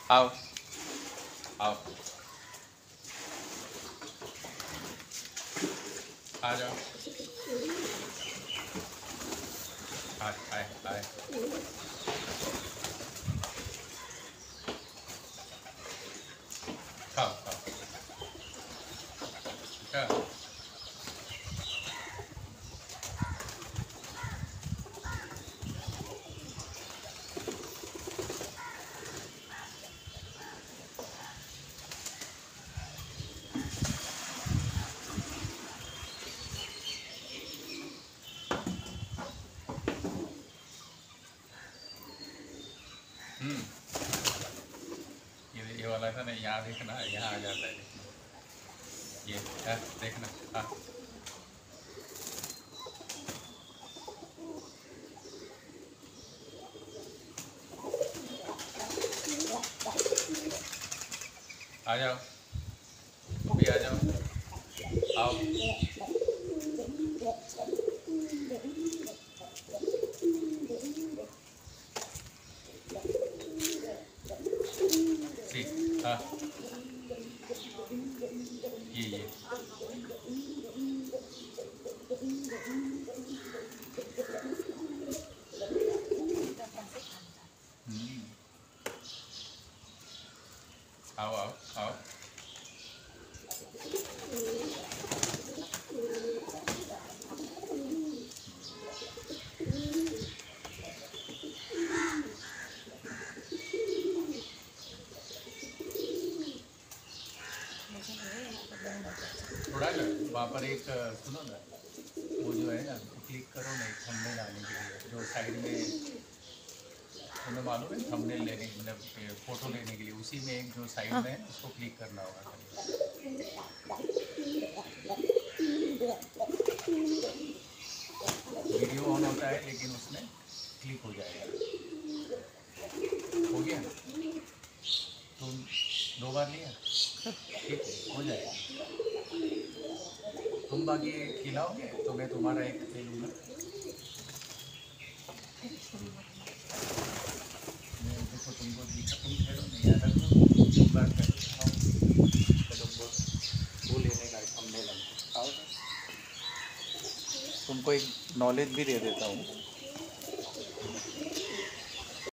आओ आओ, आ जाओ, आए आए आए, खाओ खाओ, अच्छा। हम्म, ये वाला था ना, यहाँ देखना, यहाँ आ जाता है, देखना ये है, देखना। हाँ, आ जाओ, तुम भी आ जाओ, आओ। सी, हाँ, ये हम्म, आओ आओ आओ। थोड़ा ना वहाँ पर एक सुनो ना, वो जो है ना, क्लिक करो ना, एक थंबनेल आने के लिए, जो साइड में, तुम्हें मालूम है थंबनेल लेने, मतलब फोटो लेने के लिए, उसी में एक जो साइड में है उसको क्लिक करना होगा। वीडियो ऑन होता है लेकिन उसमें क्लिक हो जाएगा। हो गया, तुम 2 बार लिया, ठीक है, हो जाएगा। तुम बाकी खिलाओगे तो मैं तुम्हारा एक ले लूँगा। मैं देखो तुमको दिखा, तुम ठहरो नहीं, याद रखो, एक बार चलो वो लेने का हम ले लेंगे। आओ, तुमको एक नॉलेज भी दे देता हूँ।